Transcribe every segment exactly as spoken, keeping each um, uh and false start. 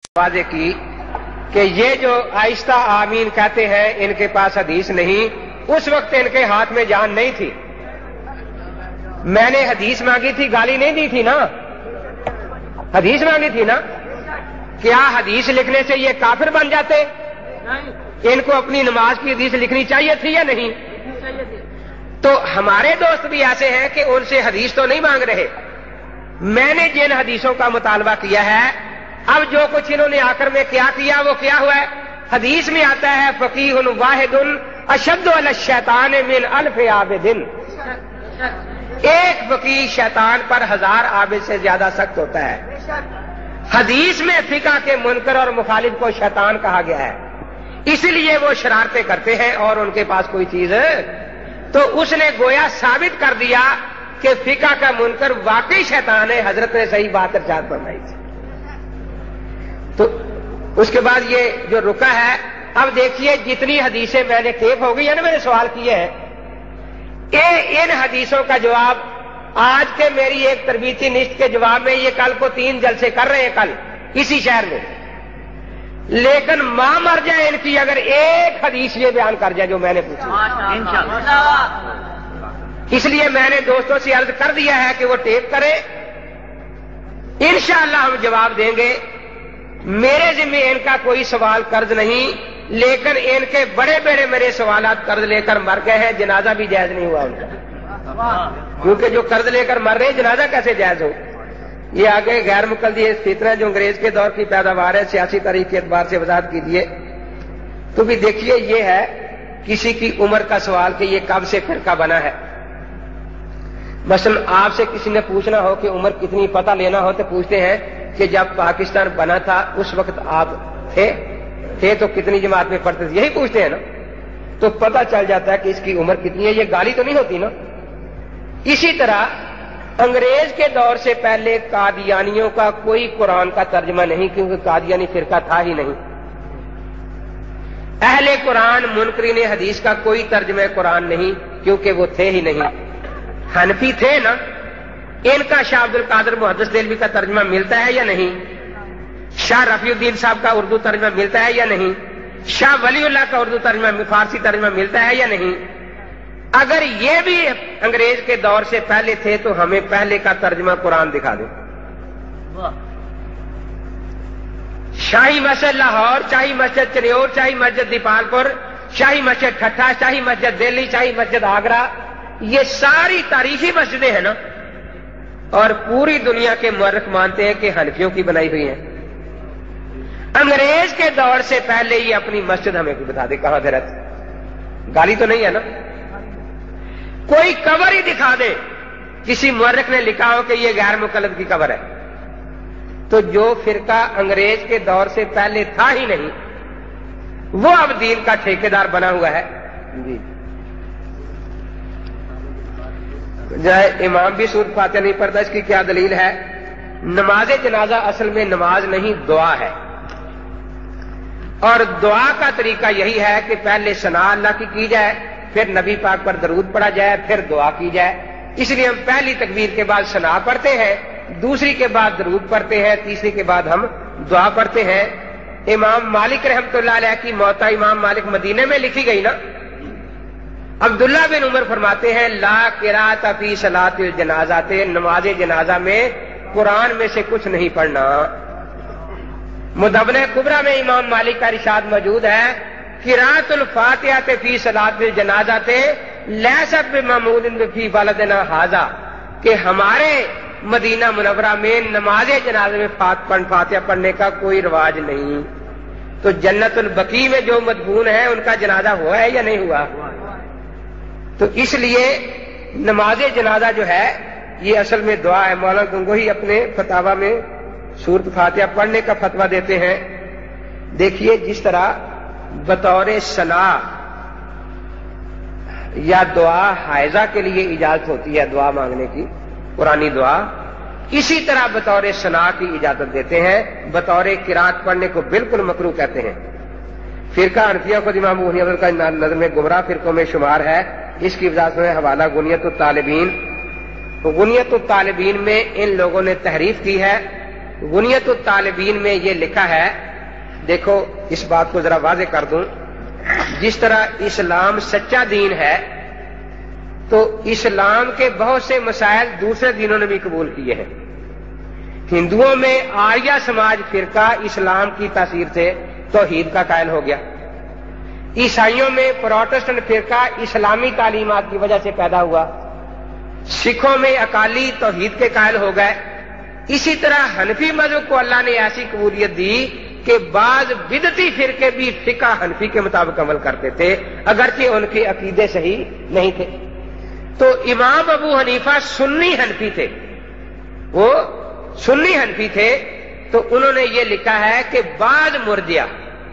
वाज़े की कि ये जो आहिस्ता आमीन कहते हैं इनके पास हदीस नहीं, उस वक्त इनके हाथ में जान नहीं थी। मैंने हदीस मांगी थी, गाली नहीं दी थी ना, हदीस मांगी थी ना। क्या हदीस लिखने से ये काफिर बन जाते? इनको अपनी नमाज की हदीस लिखनी चाहिए थी या नहीं? तो हमारे दोस्त भी ऐसे हैं कि उनसे हदीस तो नहीं मांग रहे। मैंने जिन हदीसों का मुतालबा किया है, अब जो कुछ इन्होंने आकर में क्या किया वो क्या हुआ है? हदीस में आता है फकीहुन वाहिदुन अशद्दु अला शैतान मिन अल्फ आबिदिन। एक फकीह शैतान पर हजार आबिद से ज्यादा सख्त होता है। हदीस में फिका के मुनकर और मुखालिफ को शैतान कहा गया है, इसलिए वो शरारतें करते हैं और उनके पास कोई चीज है। तो उसने गोया साबित कर दिया कि फिका का मुनकर वाकई शैतान है। हजरत ने सही बात इरशाद फरमाई थी। तो उसके बाद ये जो रुका है, अब देखिए जितनी हदीसें मैंने टेप हो गई है ना, मैंने सवाल किए हैं, ये इन हदीसों का जवाब आज के मेरी एक तरबीती निश्त के जवाब में ये कल को तीन जलसे कर रहे हैं कल इसी शहर में। लेकिन मां मर जाए इनकी अगर एक हदीस ये बयान कर जाए जो मैंने पूछा, इंशाअल्लाह। इसलिए मैंने दोस्तों से अर्ज कर दिया है कि वो टेप करें, इंशाअल्लाह हम जवाब देंगे। मेरे जिम्मे इनका कोई सवाल कर्ज नहीं, लेकिन इनके बड़े बड़े मेरे सवालात कर्ज लेकर मर गए हैं, जनाजा भी जायज नहीं हुआ उनका। क्योंकि जो कर्ज लेकर मर रहे हैं जनाजा कैसे जायज हो? ये आगे गैर मुकल्दी फितना जो अंग्रेज के दौर की पैदावार है, सियासी तारीख के एतबार से वजाहत कीजिए। तो भी देखिए ये है किसी की उम्र का सवाल कि ये कब से फिरका बना है। मसलन आपसे किसी ने पूछना हो कि उम्र कितनी, पता लेना हो तो पूछते हैं कि जब पाकिस्तान बना था उस वक्त आप थे थे तो कितनी जमात में पढ़ते थे, यही पूछते हैं ना। तो पता चल जाता है कि इसकी उम्र कितनी है। ये गाली तो नहीं होती ना। इसी तरह अंग्रेज के दौर से पहले कादियानियों का कोई कुरान का तर्जमा नहीं, क्योंकि कादियानी फिरका था ही नहीं। अहले कुरान मुनकरीन हदीस का कोई तर्जमा कुरान नहीं, क्योंकि वो थे ही नहीं। हनफी थे ना, इनका शाह अब्दुल कादिर मुहद्दिस देलवी का तर्जमा मिलता है या नहीं? शाह रफीउद्दीन साहब का उर्दू तर्जमा मिलता है या नहीं? शाह वलीउल्लाह का उर्दू तर्जमा, फारसी तर्जमा मिलता है या नहीं? अगर ये भी अंग्रेज के दौर से पहले थे तो हमें पहले का तर्जमा कुरान दिखा दो। शाही मस्जिद लाहौर, शाही मस्जिद चनियोर, शाही मस्जिद दीपालपुर, शाही मस्जिद ठट्ठा, शाही मस्जिद दिल्ली, शाही मस्जिद आगरा, ये सारी तारीखी मस्जिदें हैं ना, और पूरी दुनिया के मुअर्रिख मानते हैं कि हनफियों की बनाई हुई है। अंग्रेज के दौर से पहले ये अपनी मस्जिद हमें कोई बता दे कहां दे रहते। गाली तो नहीं है ना। कोई कबर ही दिखा दे, किसी मुअर्रिख ने लिखा हो कि ये गैर मुकल्लद की कबर है। तो जो फिरका अंग्रेज के दौर से पहले था ही नहीं, वो अब दीन का ठेकेदार बना हुआ है। जी जाए इमाम भी सूरत फातिहा नहीं पढ़ता, इसकी क्या दलील है? नमाज जनाजा असल में नमाज नहीं, दुआ है। और दुआ का तरीका यही है कि पहले सना अल्लाह की की जाए, फिर नबी पाक पर दरूद पढ़ा जाए, फिर दुआ की जाए। इसलिए हम पहली तकबीर के बाद सना पढ़ते हैं, दूसरी के बाद दरूद पढ़ते हैं, तीसरी के बाद हम दुआ पढ़ते हैं। इमाम मालिक रहमतुल्लाह अलैह की मौता इमाम मालिक मदीने में लिखी गई ना। अब्दुल्ला बिन उमर फरमाते हैं ला किरात फी सलातिल जनाजाते, नमाज जनाजा में कुरान में से कुछ नहीं पढ़ना। मुदव्वन कुबरा में इमाम मालिक का इरशाद मौजूद है किरातुल फातिहा फी सलातिल जनाजाते लैसत बिममूदिन फी बलदना हाजा, कि हमारे मदीना मुनव्वरा में नमाज जनाजे में फातिहा पढ़ने का कोई रिवाज नहीं। तो जन्नतुल बकी में जो मदफून है उनका जनाजा हुआ है या नहीं हुआ? तो इसलिए नमाज जनाजा जो है ये असल में दुआ है। मौलाना गंगोही अपने फतावा में सूरत फातिहा पढ़ने का फतवा देते हैं। देखिए जिस तरह बतौर सना या दुआ हायजा के लिए इजाजत होती है दुआ मांगने की, पुरानी दुआ, इसी तरह बतौर सना की इजाजत देते हैं। बतौर किरात पढ़ने को बिल्कुल मकरूह कहते हैं। फिरका हनफिया को इमाम अबू हनीफा का नजर में गुमराह फिरकों में शुमार है। इसकी वजह से हवाला गुनियत तालिबीन, गुनियत तालिबीन में इन लोगों ने तहरीफ की है गुनियत तालिबीन में ये लिखा है, देखो इस बात को जरा वाज़ेह कर दूं, जिस तरह इस्लाम सच्चा दीन है तो इस्लाम के बहुत से मसाइल दूसरे दीनों ने भी कबूल किए हैं। हिंदुओं में आर्य समाज फिरका इस्लाम की तासीर से तौहीद का कायल हो गया। ईसाइयों में प्रोटेस्टेंट फिरका इस्लामी तालीमात की वजह से पैदा हुआ। सिखों में अकाली तौहीद के कायल हो गए। इसी तरह हनफी मजहब को अल्लाह ने ऐसी कबूलियत दी कि बाज बिदती फिरके भी फिका हनफी के मुताबिक अमल करते थे, अगरचे उनके अकीदे सही नहीं थे। तो इमाम अबू हनीफा सुन्नी हनफी थे, वो सुन्नी हनफी थे। तो उन्होंने ये लिखा है कि बाज मुर्जिया,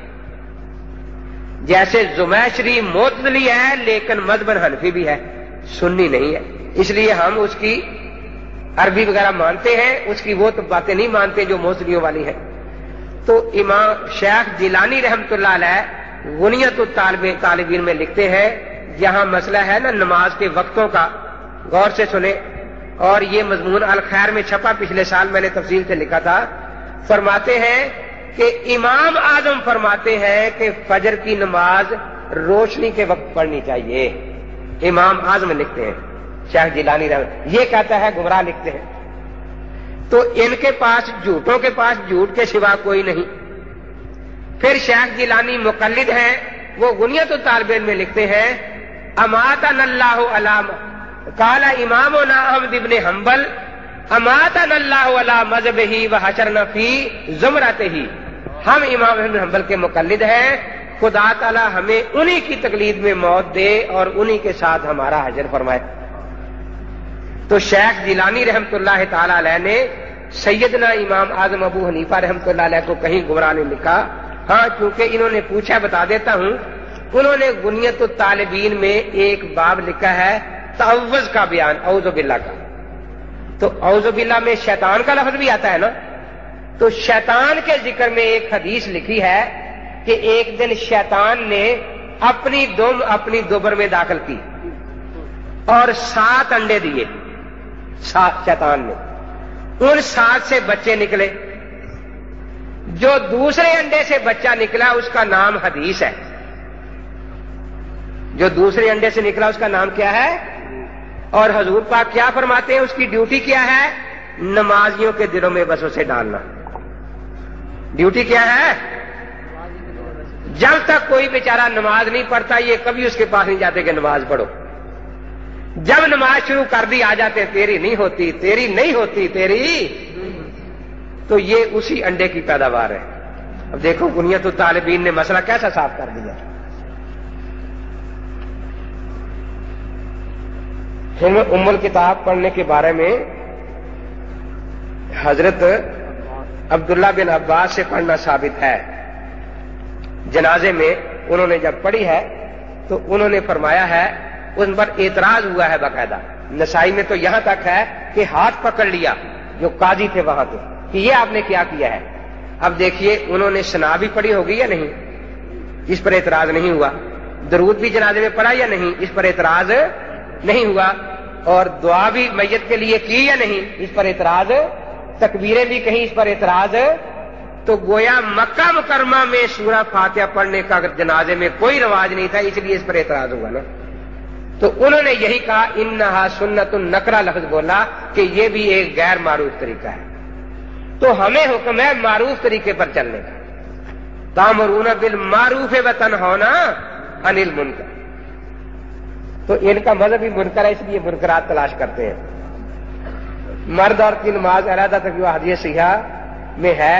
जैसे जुमैशरी मोतजली है लेकिन मजहबन हनफी भी है, सुन्नी नहीं है, इसलिए हम उसकी अरबी वगैरह मानते हैं, उसकी वो तो बातें नहीं मानते जो मोतजलियों वाली हैं। तो इमाम शेख जिलानी रहमतुल्लाह अलैह गुनियत तालिबीन में लिखते हैं, यहां मसला है ना नमाज के वक्तों का, गौर से सुने, और ये मजमून अल खैर में छपा, पिछले साल मैंने तफसील से लिखा था। फरमाते हैं कि इमाम आजम फरमाते हैं कि फजर की नमाज रोशनी के वक्त पढ़नी चाहिए। इमाम आजम लिखते हैं, शेख जिलानी रहमतुल्लाह, ये कहता है गुमराह लिखते हैं। तो इनके पास झूठों के पास झूठ के सिवा कोई नहीं। फिर शेख जिलानी मुकल्लिद हैं, वो गुनियत तालिबीन में लिखते हैं, अमातन अल्लाहु अला काला इमामुना अहमद इब्न हंबल अमातन अल्लाहु अला मज़हबिही व हशरना फी ज़ुमरतिही। हम इमाम इब्न हंबल के मुकल्लिद हैं, खुदा ताला हमें उन्हीं की तकलीद में मौत दे और उन्हीं के साथ हमारा हशर फरमाए। तो शेख जिलानी रहमतुल्लाह ताला अलैह ने सैयदना इमाम आजम अबू हनीफा रहमतुल्लाह अलैह को कहीं गुमराह नहीं लिखा। हाँ, चूंकि इन्होंने पूछा बता देता हूं, उन्होंने गुनियत तालिबीन में एक बाब लिखा है तअव्वुज़ का बयान, औज़ु बिल्लाह का। तो औज़ु बिल्लाह में शैतान का लफ्ज भी आता है ना, तो शैतान के जिक्र में एक हदीस लिखी है कि एक दिन शैतान ने अपनी दुम अपनी दुबर में दाखिल की और सात अंडे दिए, सात शैतान ने, उन सात से बच्चे निकले। जो दूसरे अंडे से बच्चा निकला उसका नाम हदीस है। जो दूसरे अंडे से निकला उसका नाम क्या है? और हजूर पाक क्या फरमाते हैं, उसकी ड्यूटी क्या है? नमाजियों के दिलों में वसवसे डालना। ड्यूटी क्या है? जब तक कोई बेचारा नमाज नहीं पढ़ता ये कभी उसके पास नहीं जाते कि नमाज पढ़ो। जब नमाज शुरू कर दी आ जाते तेरी नहीं होती, तेरी नहीं होती, तेरी, तो ये उसी अंडे की पैदावार है। अब देखो गुनियत तालिबीन ने मसला कैसा साफ कर दिया। फिर उम्मुल किताब पढ़ने के बारे में हजरत अब्दुल्ला बिन अब्बास से पढ़ना साबित है। जनाजे में उन्होंने जब पढ़ी है तो उन्होंने फरमाया है, उन पर एतराज हुआ है बाकायदा। नसाई में तो यहां तक है कि हाथ पकड़ लिया जो काजी थे वहां के कि ये आपने क्या किया है। अब देखिए उन्होंने सना भी पढ़ी होगी या नहीं, इस पर एतराज नहीं हुआ। दरूद भी जनाजे में पढ़ा या नहीं, इस पर एतराज नहीं हुआ। और दुआ भी मैयत के लिए की या नहीं, इस पर एतराज। तकबीरें भी कहीं, इस पर एतराज। तो गोया मक्का मुकरमा में सूरह फातिहा पढ़ने का जनाजे में कोई रवाज नहीं था, इसलिए इस पर एतराज हुआ ना। तो उन्होंने यही कहा इन्नहा सुन्नतुन नकरा लफ्ज बोला कि यह भी एक गैर मारूफ तरीका है। तो हमें हुक्म है मारूफ तरीके पर चलने का। तामरून बिल मारूफ व तनहौना अनिल मुनकर। तो इनका मजहब ही मुनकर है, इसलिए मुनकरात तलाश करते हैं। मर्द और की नमाज अलहदा तक हदीस सहीहा में है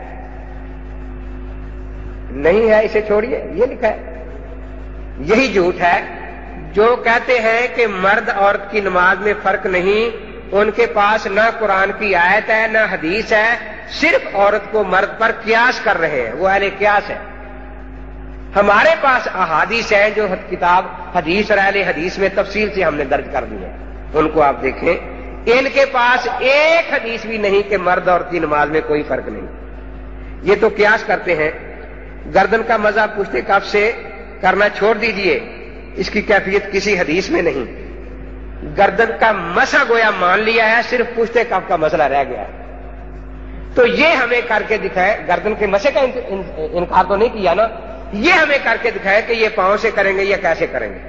नहीं है, इसे छोड़िए, ये लिखा है। यही झूठ है जो कहते हैं कि मर्द औरत की नमाज में फर्क नहीं। उनके पास ना कुरान की आयत है ना हदीस है, सिर्फ औरत को मर्द पर कियास कर रहे हैं, वो अहले कियास है। हमारे पास अहादीस है जो किताब हदीस और अहले हदीस में तफसील से हमने दर्ज कर दी है, उनको आप देखें। इनके पास एक हदीस भी नहीं कि मर्द औरत की नमाज में कोई फर्क नहीं। ये तो कियास करते हैं। गर्दन का मजा पुश्ते कफ से करना छोड़ दीजिए, इसकी कैफियत किसी हदीस में नहीं। गर्दन का मसा गोया मान लिया है, सिर्फ पुश्ते कफ का मसला रह गया है। تو یہ ہمیں کر کے دکھائے، گردن کے مسے کا انکار تو نہیں کیا نا، یہ ہمیں کر کے دکھائے کہ یہ پاؤں سے کریں گے یا کیسے کریں گے۔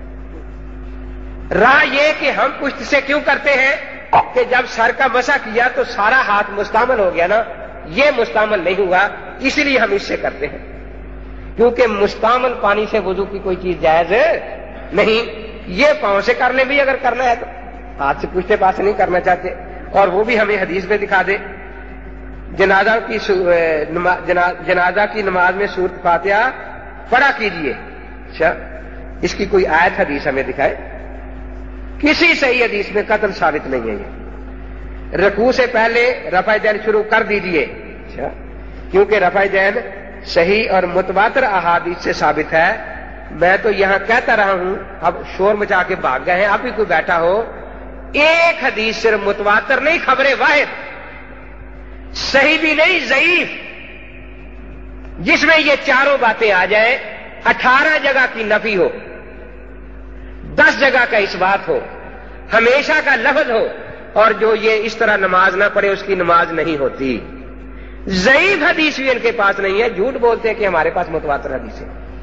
رہا یہ کہ ہم پشت سے کیوں کرتے ہیں کہ جب سر کا مسح کیا تو سارا ہاتھ مستعمل ہو گیا نا، یہ مستعمل نہیں ہوا، اس لیے ہم اس سے کرتے ہیں، کیونکہ مستعمل پانی سے وضو کی کوئی چیز جائز نہیں۔ یہ پاؤں سے کر لیں بھی اگر کرنا ہے تو، ہاتھ سے پشتے پاس نہیں کرنا چاہتے، اور وہ بھی ہمیں حدیث میں دکھا دے۔ جنازہ کی جنازہ کی نماز میں سورۃ فاتحہ پڑھا کیجئے، اچھا اس کی کوئی آیت حدیث ہمیں دکھائے؟ کسی صحیح حدیث میں قطعاً ثابت نہیں ہے یہ۔ رکوع سے پہلے رفع دین شروع کر دیجئے، اچھا کیونکہ رفع دین صحیح اور متواتر احادیث سے ثابت ہے۔ میں تو یہاں کہتا رہا ہوں، اب شور مچا کے بھاگ گئے ہیں، اب بھی کوئی بیٹھا ہو، ایک حدیث صرف متواتر نہیں، خبر واحد، صحیح بھی نہیں ضعیف، جس میں یہ چاروں باتیں آ جائیں، اٹھارہ جگہ کی نفی ہو، دس جگہ کا اس بات ہو، ہمیشہ کا لفظ ہو، اور جو یہ اس طرح نماز نہ پڑھے اس کی نماز نہیں ہوتی۔ ضعیف حدیث بھی ان کے پاس نہیں ہے، جھوٹ بولتے ہیں کہ ہمارے پاس متواتر حدیث ہے۔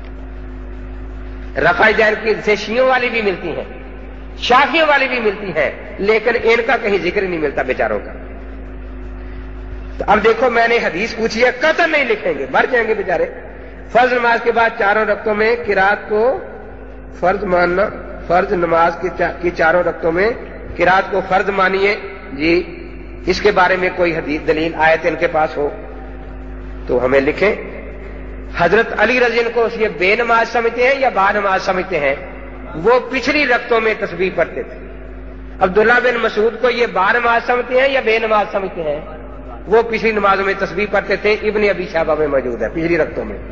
رفع دین کی سے شیعوں والی بھی ملتی ہیں، شافیوں والی بھی ملتی ہیں، لیکن ان کا کہیں ذکر نہیں ملتا بیچاروں کا۔ تو اب دیکھو میں نے حدیث پوچھی ہے، قطعاً نہیں لکھیں گے، مر جائیں گے بیچارے۔ فرض نماز کے بعد چاروں رکعتوں میں قرات کو فرض ماننا، فرض نماز کی چاروں رکعتوں میں قرات کو فرض مانیے جی، اس کے بارے میں کوئی حدیث دلیل آیت ان کے پاس ہو تو ہمیں لکھیں۔ حضرت علی رضی اللہ عنہ کو یہ بے نماز سمجھتے ہیں یا با نماز سمجھتے ہیں؟ وہ پچھلی رکعتوں میں تسبیح پڑھتے تھے۔ عبداللہ بن مسعود کو یہ با نماز سمجھتے ہیں یا بے نماز سمجھتے ہیں؟ وہ پچھلی نمازوں میں تسبیح پڑھتے تھے، ابن ابی شیبہ میں موجود ہے پچھلی رکعتوں میں۔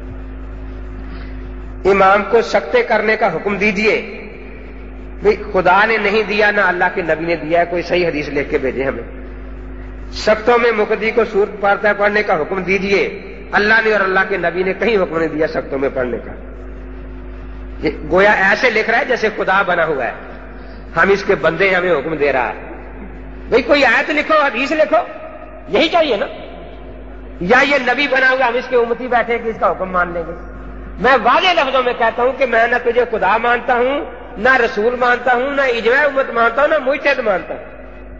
امام کو سکتے کرنے کا حکم دیجئے، خدا نے نہیں دیا نہ اللہ کے نبی نے دیا ہے، کوئی صحیح حدیث لکھ کے بھیجے ہمیں۔ سختوں میں مقتدی کو سورۃ فاتحہ پڑھنے کا حکم دیجئے، اللہ نے اور اللہ کے نبی نے کہیں حکم نہیں دیا سختوں میں پڑھنے کا۔ یہ گویا ایسے لکھ رہا ہے جیسے خدا بنا ہوا ہے، ہم اس کے بندے ہمیں حکم دے رہا ہے۔ بھئی کوئی آیت لکھو، حدیث لکھو، یہی چاہیے نا، یا یہ نبی بنا ہوا ہم اس کے امتی بیٹھے کہ اس کا حکم مان لیں گے۔ میں واضح لفظوں میں کہتا ہوں کہ میں نہ تجھے خدا مانتا ہوں، نہ رسول مانتا ہوں، نہ اجماع امت مانتا ہوں، نہ مجتہد مانتا ہوں۔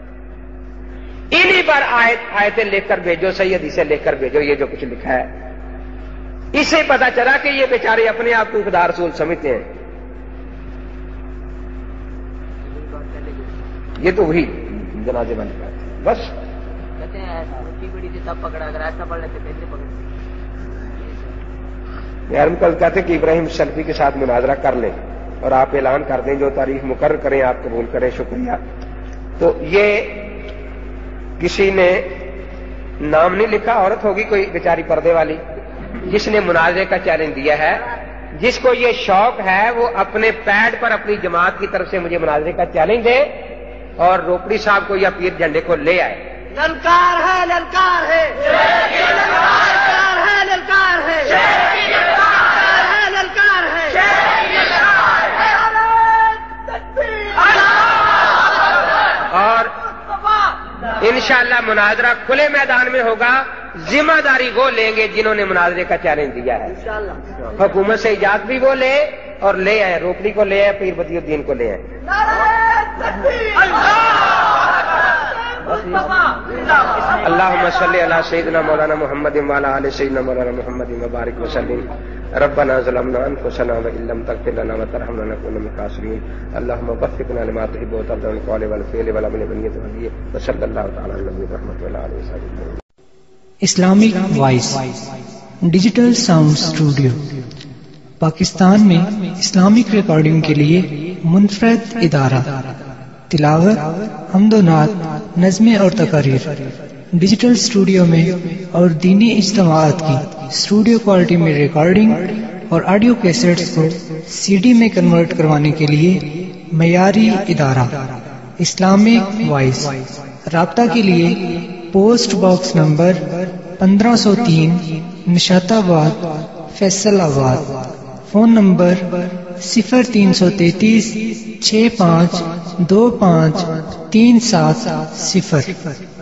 انہی پر آیت آیتیں لکھ کر بھیجو، صحیح حدیثیں لکھ کر بھیجو، یہ جو کچھ لکھا ہے۔ اس سے پتا چلا کہ یہ بیچارے اپنے آپ کو خدا رسول سمجھتے ہیں۔ یہ تو وہی جنازے بن گئے بس کہتے ہیں بڑی تھی تب پکڑا، اگر ایسا پڑھ لیتے پھر پکڑ۔ یار ہم کل کہتے کہ ابراہیم سلفی کے ساتھ مناظرہ کر لیں اور آپ اعلان کر دیں، جو تاریخ مقرر کریں آپ قبول کریں، شکریہ۔ تو یہ کسی نے نام نہیں لکھا، عورت ہوگی کوئی بیچاری پردے والی، جس نے مناظرے کا چیلنج دیا ہے۔ جس کو یہ شوق ہے وہ اپنے پیڈ پر اپنی جماعت کی طرف سے مجھے مناظرے کا چیلنج دے اور روپڑی صاحب کو یا پیر جھنڈے کو لے آئے۔ للکار ہے، للکار ہے، للکار ہے، للکار ہے، للکار ہے۔ اور انشاءاللہ مناظرہ کھلے میدان میں ہوگا، ذمہ داری وہ لیں گے جنہوں نے مناظرے کا چیلنج دیا ہے۔ حکومت سے اجازت بھی وہ لے اور لے آئے، روپڑی کو لے آئے، پیر بدی الدین کو لے آئے۔ اللہم صلی علی سیدنا مولانا محمد وعلی آل سیدنا مولانا محمد وبارک وسلم۔ ربنا ظلمنا انفسنا وان لم تغفر لنا وترحمنا لنكن من الخاسرین۔ اللہم وفقنا لما تحب وترضى من القول والفعل والعمل بالنیت والنیہ، وصلی اللہ تعالی علی نبی رحمۃ اللہ علیہ وسلم۔ Islamic voice digital sound studio Pakistan میں اسلامک ریکارڈنگ کے لیے منفرد ادارہ، تلاوت، حمد و نعت، نظمیں اور تقاریر ڈیجیٹل اسٹوڈیو میں اور دینی اجتماعات کی اسٹوڈیو کوالٹی میں ریکارڈنگ اور آڈیو کیسٹس کو سی ڈی میں کنورٹ کروانے کے لیے معیاری ادارہ اسلامک وائس۔ رابطہ کے لیے پوسٹ باکس نمبر پندرہ سو تین نشات آباد فیصل آباد، فون نمبر صفر تین سو تینتیس چھ پانچ دو پانچ تین سات صفر۔